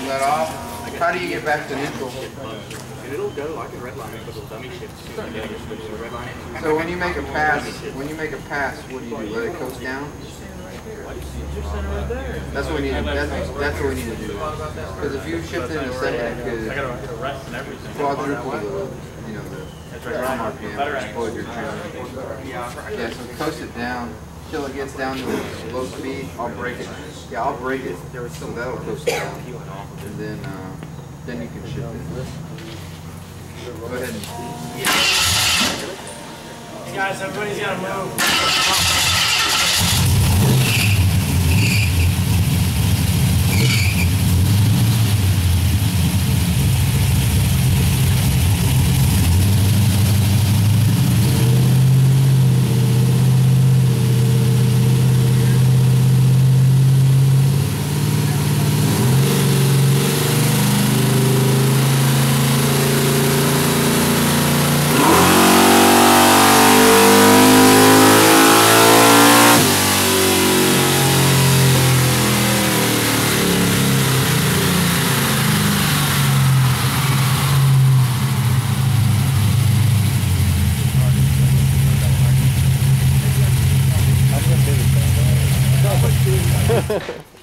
let off. How do you get back to neutral? And it'll go, I can redline it, but it'll dummy shift too. Redline it. So when you make a pass, what do you do? Let it coast down? That's what we need. That's what we need to do. Because if you shift it in a second, it could quadruple the RPM, explode your trim. Yeah, so coast it down till it gets down to low speed. I'll break it. Yeah, I'll break it. So that'll coast it down, and then you can shift it. Go ahead and. Hey guys, everybody's got to move. Ha ha ha.